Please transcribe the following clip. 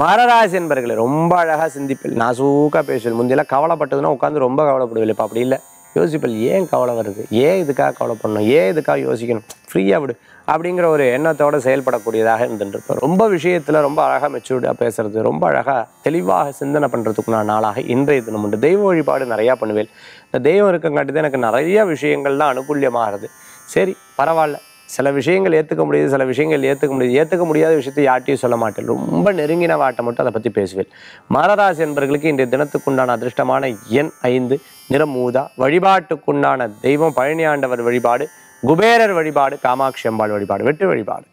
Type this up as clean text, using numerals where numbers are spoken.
மகராசி என்பர்களே ரொம்ப அழகாக சிந்திப்பில் நாசூக்காக பேசுவேன். முந்தையெல்லாம் கவலைப்பட்டதுன்னா உட்காந்து ரொம்ப கவலைப்படுவேன். இப்போ அப்படி இல்லை, யோசிப்பல். ஏன் கவலை வருது, ஏன் இதுக்காக கவலை பண்ணணும், ஏன் இதுக்காக யோசிக்கணும், ஃப்ரீயாக விடு அப்படிங்கிற ஒரு எண்ணத்தோடு செயல்படக்கூடியதாக இருந்துருப்போம். ரொம்ப விஷயத்தில் ரொம்ப அழகாக மெச்சூர்டாக பேசுறது, ரொம்ப அழகாக தெளிவாக சிந்தனை பண்ணுறதுக்குள்ள நாளாக இன்றைய தினம் உண்டு. தெய்வ வழிபாடு நிறையா பண்ணுவேன். இந்த தெய்வம் இருக்கங்காட்டி தான் எனக்கு நிறைய விஷயங்கள்லாம் அனுகூல்யமாகிறது. சரி பரவாயில்ல, சில விஷயங்கள் ஏற்றுக்க முடியுது, சில விஷயங்கள் ஏற்றுக்க முடியாத விஷயத்தை யார்ட்டையும் சொல்ல மாட்டேன். ரொம்ப நெருங்கின வாட்டை மட்டும் அதை பற்றி பேசுவேன். மகராசி என்பர்களுக்கு இன்றைய தினத்துக்குண்டான அதிர்ஷ்டமான எண் 5, நிறம் ஊதா. வழிபாட்டுக்குண்டான தெய்வம் பழனி ஆண்டவர் வழிபாடு, குபேரர் வழிபாடு, காமாட்சி அம்பாள் வழிபாடு, வெற்றி வழிபாடு.